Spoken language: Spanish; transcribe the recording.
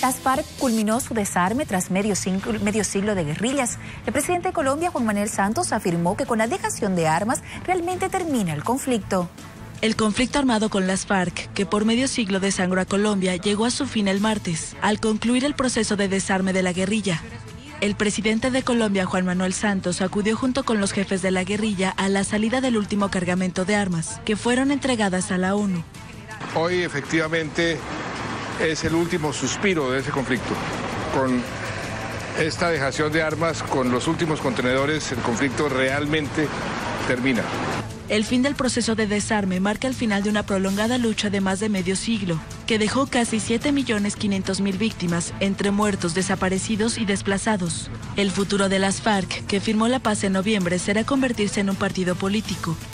Las FARC culminó su desarme tras medio siglo de guerrillas. El presidente de Colombia, Juan Manuel Santos, afirmó que con la dejación de armas realmente termina el conflicto. El conflicto armado con las FARC, que por medio siglo desangró a Colombia, llegó a su fin el martes, al concluir el proceso de desarme de la guerrilla. El presidente de Colombia, Juan Manuel Santos, acudió junto con los jefes de la guerrilla a la salida del último cargamento de armas, que fueron entregadas a la ONU. Hoy efectivamente es el último suspiro de ese conflicto. Con esta dejación de armas, con los últimos contenedores, el conflicto realmente termina. El fin del proceso de desarme marca el final de una prolongada lucha de más de medio siglo, que dejó casi 7.500.000 víctimas, entre muertos, desaparecidos y desplazados. El futuro de las FARC, que firmó la paz en noviembre, será convertirse en un partido político,